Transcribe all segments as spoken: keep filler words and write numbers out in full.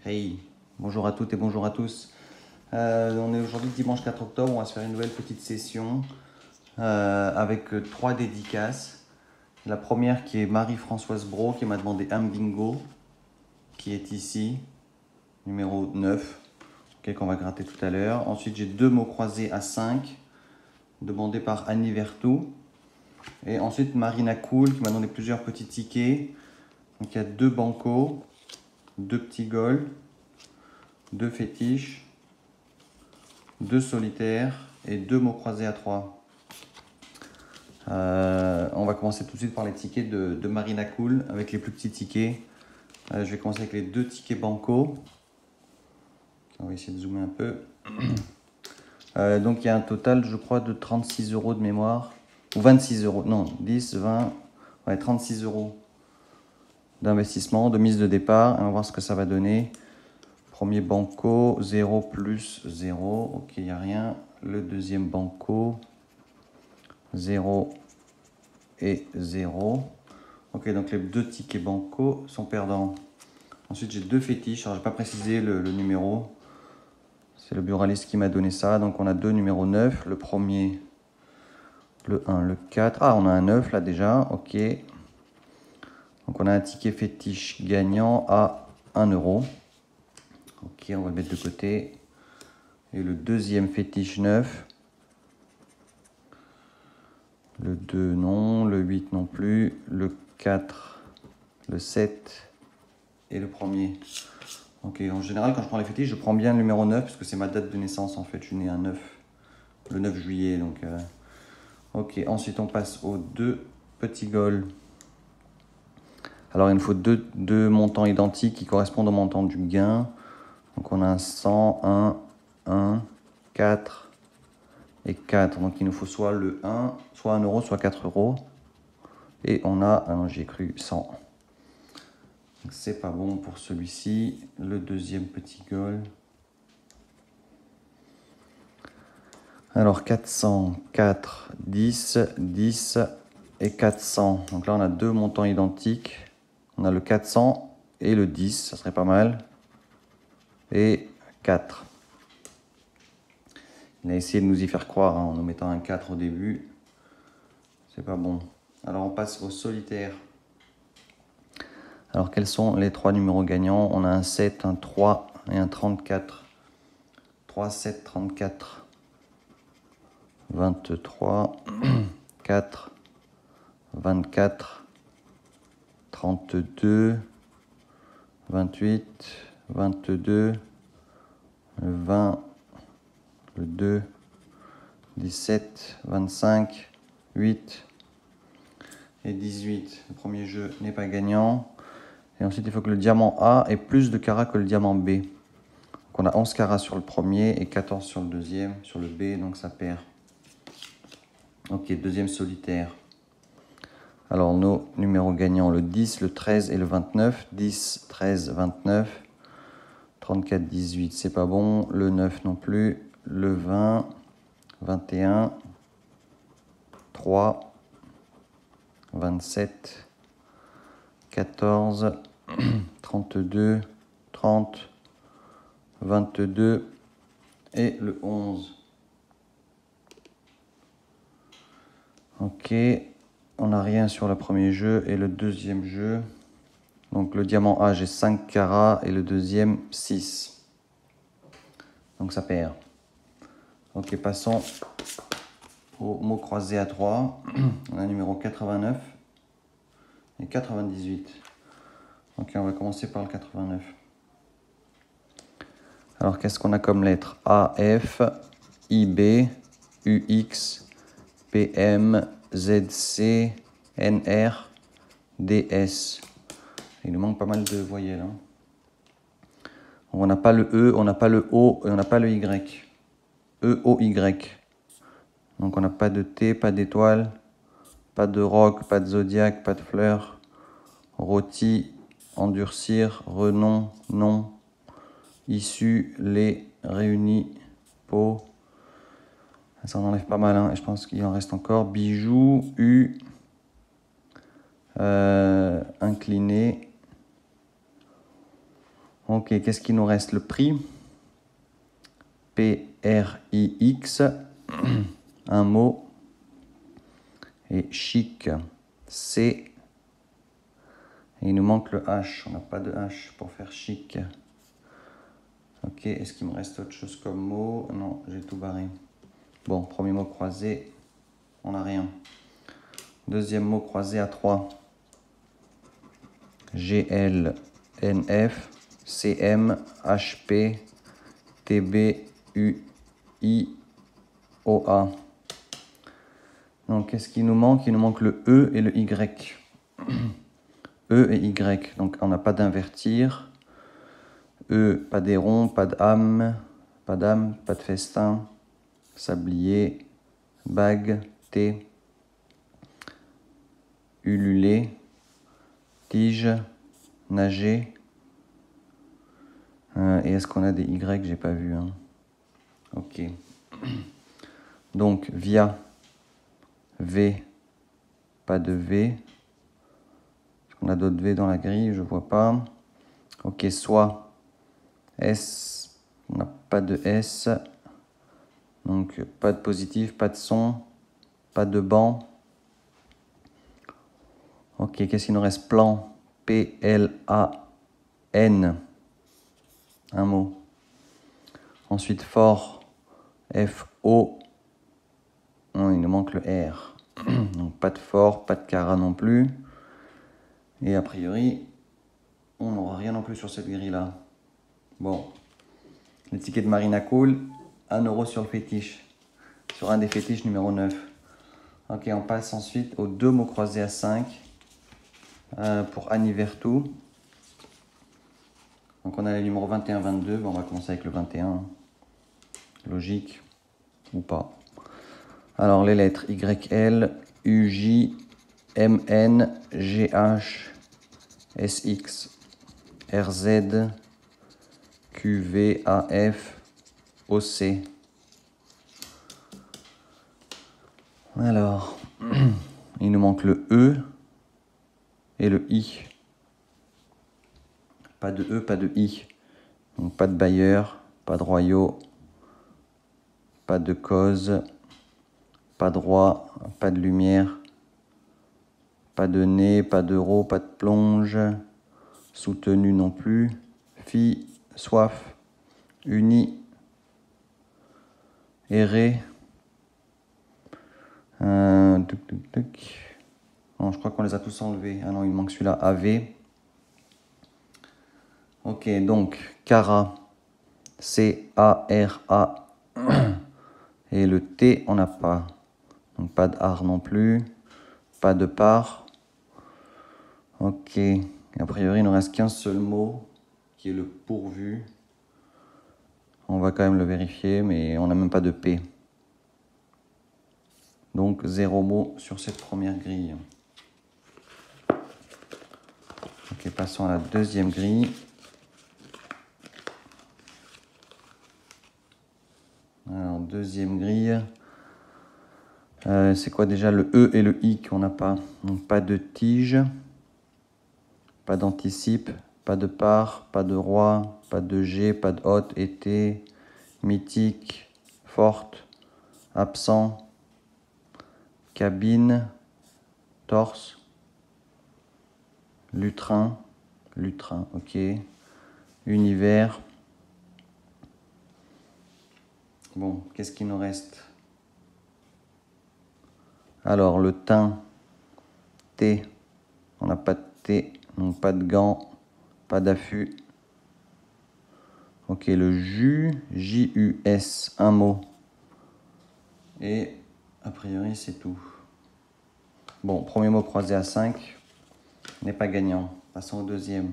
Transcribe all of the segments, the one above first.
Hey, bonjour à toutes et bonjour à tous. Euh, on est aujourd'hui dimanche quatre octobre, on va se faire une nouvelle petite session euh, avec euh, trois dédicaces. La première qui est Marie-Françoise Bro qui m'a demandé un bingo, qui est ici, numéro neuf, okay, qu'on va gratter tout à l'heure. Ensuite j'ai deux mots croisés à cinq, demandés par Annie Vertou. Et ensuite Marina Cool qui m'a donné plusieurs petits tickets. Donc il y a deux bancos, deux petits goals, deux fétiches, deux solitaires et deux mots croisés à trois. Euh, on va commencer tout de suite par les tickets de, de Marina Cool avec les plus petits tickets. Euh, je vais commencer avec les deux tickets banco. On va essayer de zoomer un peu. Euh, donc il y a un total, je crois, de trente-six euros de mémoire. Ou vingt-six euros. Non, dix, vingt. Ouais, trente-six euros d'investissement, de mise de départ. Et on va voir ce que ça va donner. Premier banco, zéro plus zéro. Ok, il n'y a rien. Le deuxième banco, zéro et zéro. Ok, donc les deux tickets banco sont perdants. Ensuite, j'ai deux fétiches. Alors, je n'ai pas précisé le, le numéro. C'est le buraliste qui m'a donné ça. Donc, on a deux numéros neuf. Le premier, le un, le quatre. Ah, on a un neuf là déjà. Ok. Donc, on a un ticket fétiche gagnant à un euro. Ok, on va le mettre de côté. Et le deuxième fétiche neuf. Le deux, non. Le huit, non plus. Le quatre, le sept et le premier. Ok, en général, quand je prends les fétiches, je prends bien le numéro neuf parce que c'est ma date de naissance en fait. Je suis né un neuf, le neuf juillet. Donc, euh... ok, ensuite on passe aux deux petits goals. Alors il nous faut deux, deux montants identiques qui correspondent au montant du gain. Donc on a un cent, un, un, quatre et quatre. Donc il nous faut soit le un, soit un euro, soit quatre euros. Et on a, ah non, j'ai cru cent. C'est pas bon pour celui-ci. Le deuxième petit goal. Alors quatre cents, quatre, dix, dix et quatre cents. Donc là, on a deux montants identiques. On a le quatre cents et le dix, ça serait pas mal. Et quatre. Il a essayé de nous y faire croire hein, en nous mettant un quatre au début. C'est pas bon. Alors on passe au solitaire. Alors quels sont les trois numéros gagnants? On a un sept, un trois et un trente-quatre. trois, sept, trente-quatre. vingt-trois, quatre, vingt-quatre, trente-deux, vingt-huit, vingt-deux, le vingt, le deux, dix-sept, vingt-cinq, huit et dix-huit. Le premier jeu n'est pas gagnant. Et ensuite, il faut que le diamant A ait plus de carats que le diamant B. Donc, on a onze carats sur le premier et quatorze sur le deuxième, sur le B, donc ça perd. Ok, deuxième solitaire. Alors, nos numéros gagnants, le dix, le treize et le vingt-neuf. dix, treize, vingt-neuf. trente-quatre, dix-huit, c'est pas bon. Le neuf non plus. Le vingt, vingt et un, trois, vingt-sept, quatorze, trente-deux, trente, vingt-deux et le onze. Ok, on n'a rien sur le premier jeu et le deuxième jeu. Donc le diamant A, j'ai cinq carats et le deuxième six. Donc ça perd. Ok, passons au mot croisé à trois. On a numéro quatre-vingt-neuf et quatre-vingt-dix-huit. Ok, on va commencer par le quatre-vingt-neuf. Alors, qu'est-ce qu'on a comme lettres? A, F, I, B, U, X, P, M, Z, C, N, R, D, S. Il nous manque pas mal de voyelles. Hein. On n'a pas le E, on n'a pas le O et on n'a pas le Y. E, O, Y. Donc, on n'a pas de T, pas d'étoile, pas de roc, pas de zodiaque, pas de fleurs. Rôti, endurcir, renom, nom. Issu, les, réunis, peau. Ça en enlève pas mal, hein. Et je pense qu'il en reste encore. Bijoux, U, euh, incliné, Ok, qu'est-ce qu'il nous reste? Le prix. P R I X, un mot. Et chic, C. Et il nous manque le H. On n'a pas de H pour faire chic. Ok, est-ce qu'il me reste autre chose comme mot? Non, j'ai tout barré. Bon, premier mot croisé, on n'a rien. Deuxième mot croisé à trois. G L N F, C M, H P, T B, U I O A. Donc, qu'est-ce qui nous manque? Il nous manque le E et le Y. E et Y. Donc, on n'a pas d'invertir. E, pas d'éron, pas d'âme, pas d'âme, pas de festin. Sablier, bague, T. Ululer, tige, nager. Euh, et est-ce qu'on a des Y? J'ai pas vu. Hein. Ok. Donc, via, V, pas de V. Est-ce qu'on a d'autres V dans la grille? Je vois pas. Ok, soit, S, on n'a pas de S. Donc, pas de positif, pas de son, pas de banc. Ok, qu'est-ce qu'il nous reste? Plan, P L A N, un mot. Ensuite, fort, F O, non, il nous manque le R. Donc, pas de fort, pas de cara non plus. Et a priori, on n'aura rien non plus sur cette grille-là. Bon, le ticket de Marina Cool, un euro sur le fétiche. Sur un des fétiches numéro neuf. Ok, on passe ensuite aux deux mots croisés à cinq. Euh, pour Anivertou. Donc on a les numéros vingt et un, vingt-deux. Bon, on va commencer avec le vingt et un. Logique ou pas. Alors les lettres Y L, U J, M N, G H, S X, R Z, Q V A F, O C. Alors, il nous manque le E et le I. Pas de E, pas de I. Donc pas de bailleur, pas de royaux, pas de cause, pas de roi, pas de lumière, pas de nez, pas d'euro, pas de plonge, soutenu non plus, fille, soif, uni, erré, euh, tuc, tuc, tuc. Non, je crois qu'on les a tous enlevés. Ah non, il manque celui-là, A V. Ok, donc, Cara, C A R A. Et le T, on n'a pas. Donc, pas de art non plus. Pas de part. Ok. A priori, il ne reste qu'un seul mot, qui est le pourvu. On va quand même le vérifier, mais on n'a même pas de P. Donc, zéro mot sur cette première grille. Ok, passons à la deuxième grille. Alors, deuxième grille. Euh, c'est quoi déjà le E et le I qu'on n'a pas? Donc, pas de tige, pas d'anticipe, pas de part, pas de roi, pas de G, pas de hôte, été, mythique, forte, absent, cabine, torse, lutrin, lutrin, ok, univers. Bon, qu'est-ce qu'il nous reste? Alors, le teint, T, on n'a pas de T, donc pas de gants, pas d'affût. Ok, le jus, J U S, un mot. Et a priori, c'est tout. Bon, premier mot croisé à cinq, n'est pas gagnant. Passons au deuxième.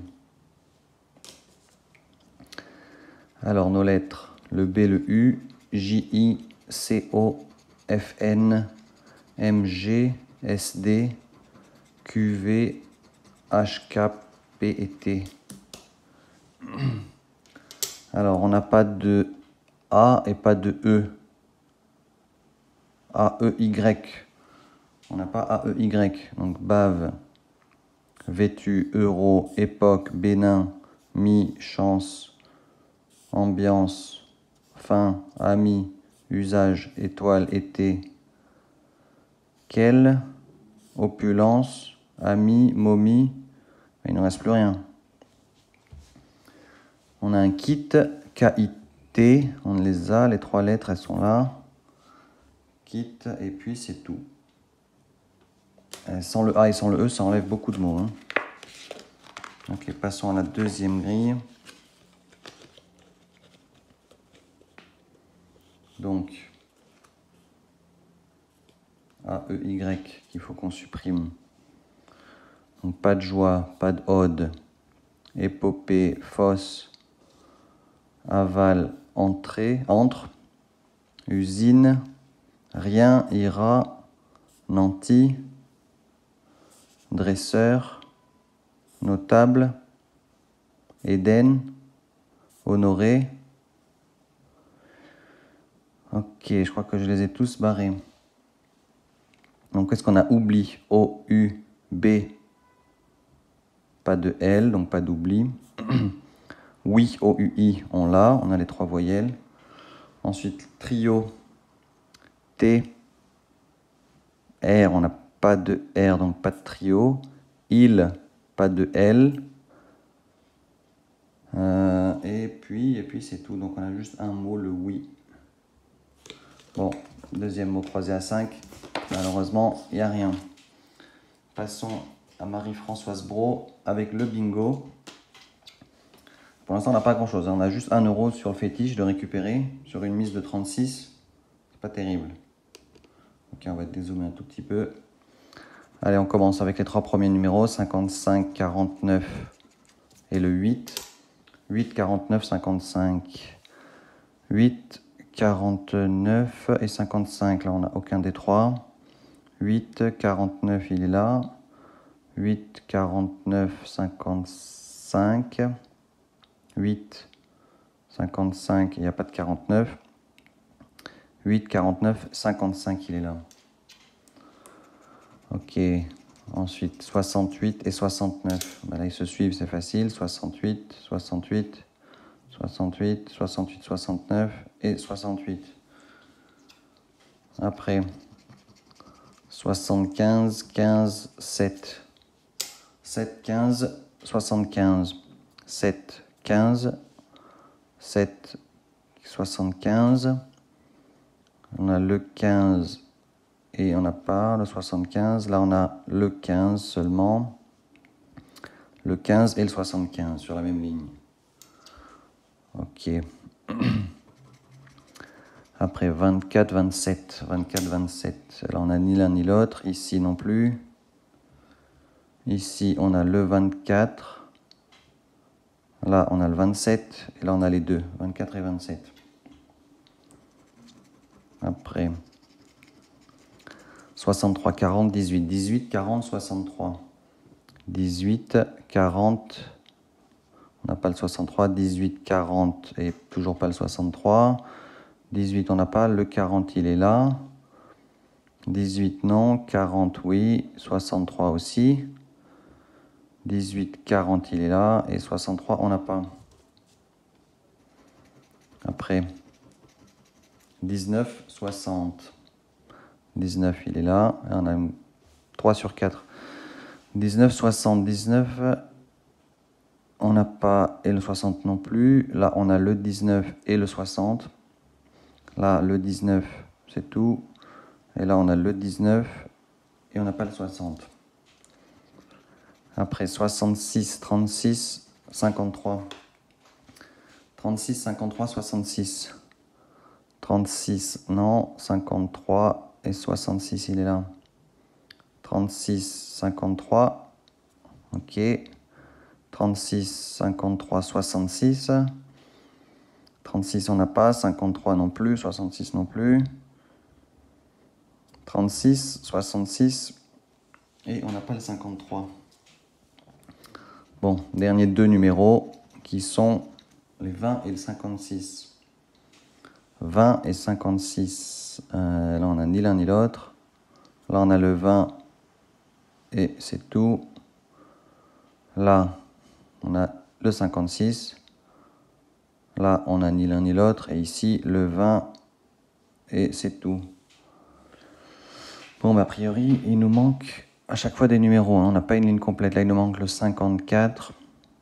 Alors, nos lettres, le B, le U, J I, C O, F N, M G, S D, Q V, H K, P et T. Alors, on n'a pas de A et pas de E. A, E, Y. On n'a pas A, E, Y. Donc, bave, vêtu, euro, époque, Bénin, mi, chance, ambiance, fin, ami, usage, étoile, été, quelle, opulence, ami, momie, il ne reste plus rien. On a un kit, K I T, on les a, les trois lettres, elles sont là. Kit, et puis c'est tout. Et sans le A et sans le E, ça enlève beaucoup de mots. Hein. Ok, passons à la deuxième grille. Donc, A, E, Y, qu'il faut qu'on supprime. Donc, pas de joie, pas d'ode, épopée, fosse, aval, entrée, entre, usine, rien, ira, nanti, dresseur, notable, Éden, honoré. Ok, je crois que je les ai tous barrés. Donc, qu'est-ce qu'on a oublié? O, U, B, pas de L, donc pas d'oubli. Oui, O, U, I, on l'a, on a les trois voyelles. Ensuite, trio, T, R, on n'a pas de R, donc pas de trio. Il, pas de L. Euh, et puis, et puis c'est tout. Donc, on a juste un mot, le oui. Bon, deuxième mot croisé à cinq. Malheureusement, il n'y a rien. Passons à Marie-Françoise Brault avec le bingo. Pour l'instant, on n'a pas grand-chose. On a juste un euro sur le fétiche de récupérer sur une mise de trente-six. C'est pas terrible. Ok, on va dézoomer un tout petit peu. Allez, on commence avec les trois premiers numéros, cinquante-cinq, quarante-neuf et le huit. huit, quarante-neuf, cinquante-cinq. huit, quarante-neuf et cinquante-cinq. Là, on n'a aucun des trois. huit, quarante-neuf, il est là. huit, quarante-neuf, cinquante-cinq. huit, cinquante-cinq, il n'y a pas de quarante-neuf. huit, quarante-neuf, cinquante-cinq, il est là. Ok, ensuite soixante-huit et soixante-neuf. Ben là, ils se suivent, c'est facile. soixante-huit, soixante-huit, soixante-huit, soixante-huit, soixante-neuf et soixante-huit. Après, soixante-quinze, quinze, sept. sept, quinze, soixante-quinze. sept, quinze, sept, soixante-quinze. On a le quinze et on n'a pas le soixante-quinze. Là, on a le quinze seulement. Le quinze et le soixante-quinze sur la même ligne. Ok. Après, vingt-quatre, vingt-sept. vingt-quatre, vingt-sept. Là, on n'a ni l'un ni l'autre. Ici non plus. Ici, on a le vingt-quatre. Là, on a le vingt-sept. Et là, on a les deux. vingt-quatre et vingt-sept. Après, soixante-trois, quarante, dix-huit. dix-huit, quarante, soixante-trois. dix-huit, quarante. On n'a pas le soixante-trois. dix-huit, quarante et toujours pas le soixante-trois. dix-huit, on n'a pas. Le quarante, il est là. dix-huit, non. quarante, oui. soixante-trois aussi. dix-huit, quarante, il est là. Et soixante-trois, on n'a pas. Après, dix-neuf, soixante. dix-neuf, il est là. Et on a trois sur quatre. dix-neuf, soixante, dix-neuf. On n'a pas et le soixante non plus. Là, on a le dix-neuf et le soixante. Là, le dix-neuf, c'est tout. Et là, on a le dix-neuf et on n'a pas le soixante. Après, soixante-six, trente-six, cinquante-trois. trente-six, cinquante-trois, soixante-six. trente-six, non. cinquante-trois et soixante-six, il est là. trente-six, cinquante-trois. Ok. trente-six, cinquante-trois, soixante-six. trente-six, on n'a pas. cinquante-trois non plus. soixante-six non plus. trente-six, soixante-six. Et on n'a pas le cinquante-trois. Bon, derniers deux numéros qui sont les vingt et le cinquante-six. vingt et cinquante-six. Euh, là, on n'a ni l'un ni l'autre. Là, on a le vingt et c'est tout. Là, on a le cinquante-six. Là, on n'a ni l'un ni l'autre. Et ici, le vingt. Et c'est tout. Bon, bah, a priori, il nous manque à chaque fois des numéros. Hein. On n'a pas une ligne complète. Là, il nous manque le cinquante-quatre.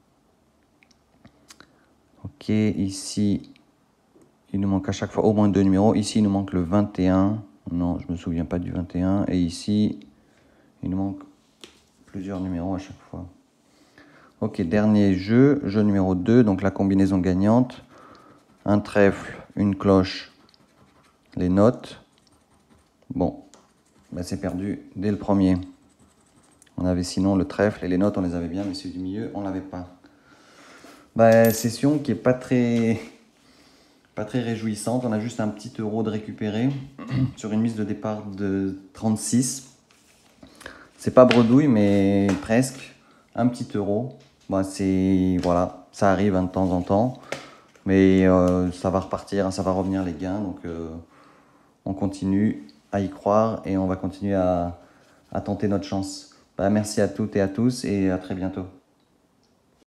Ok, ici, il nous manque à chaque fois au moins deux numéros. Ici, il nous manque le vingt et un. Non, je ne me souviens pas du vingt et un. Et ici, il nous manque plusieurs numéros à chaque fois. Ok, dernier jeu. Jeu numéro deux. Donc, la combinaison gagnante. Un trèfle, une cloche, les notes. Bon, ben c'est perdu dès le premier. On avait sinon le trèfle et les notes, on les avait bien, mais celui du milieu, on l'avait pas. Ben, session qui est pas très, pas très réjouissante. On a juste un petit euro de récupérer sur une mise de départ de trente-six. C'est pas bredouille, mais presque. Un petit euro. Ben, c'est, voilà, ça arrive hein, de temps en temps. Mais euh, ça va repartir, ça va revenir les gains. Donc euh, on continue à y croire et on va continuer à, à tenter notre chance. Bah, merci à toutes et à tous et à très bientôt.